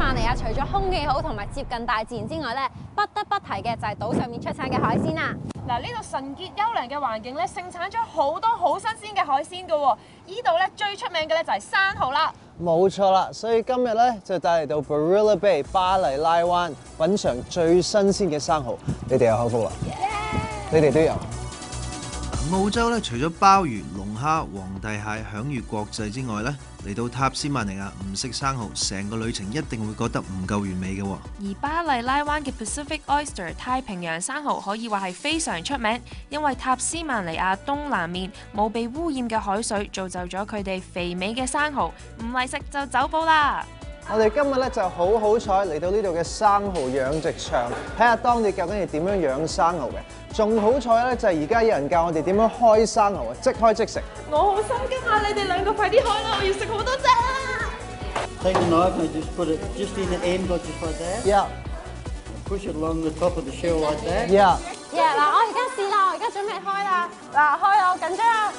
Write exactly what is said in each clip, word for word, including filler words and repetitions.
曼尼亞除咗空氣好同埋接近大自然之外咧，不得不提嘅就係島上面出產嘅海鮮啦。 嗱，呢度純潔優良嘅環境咧，盛產咗好多好新鮮嘅海鮮㗎喎。依度咧最出名嘅咧就係生蠔啦。 冇錯啦，所以今日咧就帶嚟到 Barilla Bay 巴黎拉灣品嚐最新鮮嘅生蠔，你哋有口福啦， Yeah. 你哋都有。 澳洲咧，除咗鮑魚、龍蝦、皇帝蟹享譽國際之外咧，嚟到塔斯曼尼亞唔食生蠔，成個旅程一定會覺得唔夠完美嘅。 而巴黎拉灣嘅 Pacific Oyster 太平洋生蠔可以話係非常出名，因為塔斯曼尼亞東南面冇被污染嘅海水，造就咗佢哋肥美嘅生蠔，唔係食就走寶啦。 我哋今日咧就好好彩嚟到呢度嘅生蠔養殖場，睇下當地究竟係點樣養生蠔嘅。仲好彩咧，就係而家有人教我哋點樣開生蠔啊，即開即食。 我好心急啊！你哋兩個快啲開啦，我要食好多隻啊 Take the knife and just put it just in the end, like just like that. Yeah, Push it along the top of the shell like that. yeah. Yeah， 嗱，我而家試啦，我而家準備開啦。嗱，開啦，我緊張啊！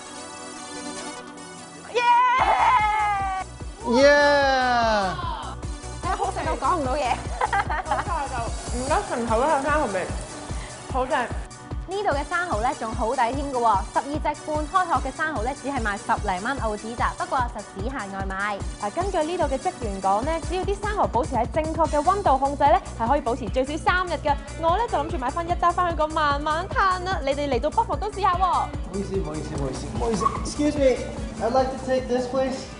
Yeah! 睇好食到講唔到嘢。 好快就唔得順口啦，生蠔味，好正。 呢度嘅生蠔咧仲好抵添嘅喎，十二隻半開殼嘅生蠔咧只係賣十零蚊澳紙咋，不過實只限外賣。 嗱，根據呢度嘅職員講咧，只要啲生蠔保持喺正確嘅溫度控制咧，係可以保持最少三日嘅。我咧就諗住買翻一打翻香港慢慢嘆啦。你哋嚟到不妨都試下喎。 唔好意思，唔好意思，唔好意思，唔好意思。Excuse me, I'd like to take this, please.